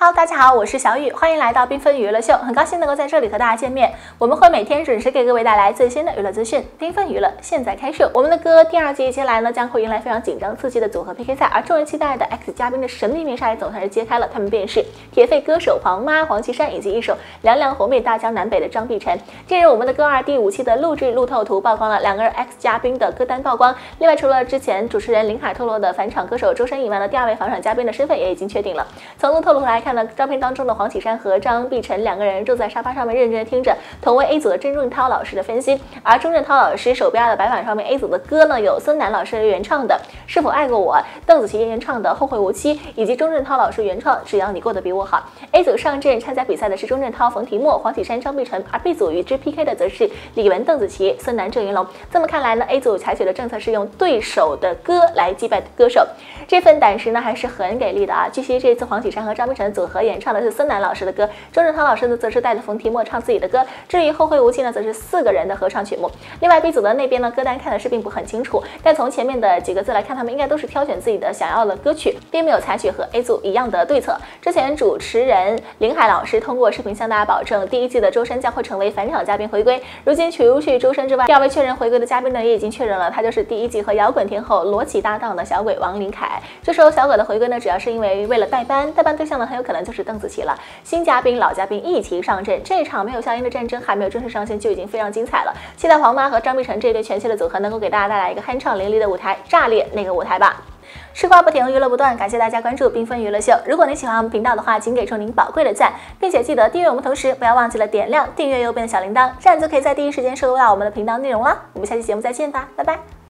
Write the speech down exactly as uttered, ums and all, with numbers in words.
Hello， 大家好，我是小雨，欢迎来到缤纷娱乐秀，很高兴能够在这里和大家见面。我们会每天准时给各位带来最新的娱乐资讯。缤纷娱乐现在开始，我们的歌第二季接下来呢将会迎来非常紧张刺激的组合 P K 赛，而众人期待的 X 嘉宾的神秘面纱也总算是揭开了，他们便是铁肺歌手黄妈、黄绮珊以及一首凉凉红遍大江南北的张碧晨。近日，我们的歌二第五期的录制路透图曝光了两个人 X 嘉宾的歌单曝光。另外，除了之前主持人林海透露的返场歌手周深以外呢，第二位返场嘉宾的身份也已经确定了。从路透图来看呢，照片当中的黄绮珊和张碧晨两个人坐在沙发上面认真听着同为 A 组的钟镇涛老师的分析，而钟镇涛老师手边的白板上面 A 组的歌呢有孙楠老师原唱的《是否爱过我》，邓紫棋原唱的《后会无期》，以及钟镇涛老师原创《只要你过得比我好》。A 组上阵参加比赛的是钟镇涛、冯提莫、黄绮珊、张碧晨，而 B 组与之 P K 的则是李玟、邓紫棋、孙楠、郑云龙。这么看来呢 ，A 组采取的政策是用对手的歌来击败歌手，这份胆识呢还是很给力的啊！据悉，这次黄绮珊和张碧晨组合演唱的是孙楠老师的歌，钟镇涛老师呢则是带着冯提莫唱自己的歌。至于后会无期呢，则是四个人的合唱曲目。另外 B 组的那边呢，歌单看的是并不很清楚，但从前面的几个字来看，他们应该都是挑选自己的想要的歌曲，并没有采取和 A 组一样的对策。之前主持人林海老师通过视频向大家保证，第一季的周深将会成为返场嘉宾回归。如今除去周深之外，第二位确认回归的嘉宾呢，也已经确认了，他就是第一季和摇滚天后罗琦搭档的小鬼王林凯。这时候小鬼的回归呢，主要是因为为了代班，代班对象呢很有可能就是邓紫棋了。新嘉宾、老嘉宾一起上阵，这场没有消音的战争还没有正式上线就已经非常精彩了。期待黄妈和张碧晨这对全新的组合能够给大家带来一个酣畅淋漓的舞台，炸裂那个舞台吧。吃瓜不停，娱乐不断，感谢大家关注缤纷娱乐秀。如果你喜欢我们频道的话，请给出您宝贵的赞，并且记得订阅我们，同时不要忘记了点亮订阅右边的小铃铛，这样就可以在第一时间收到我们的频道内容啦。我们下期节目再见吧，拜拜。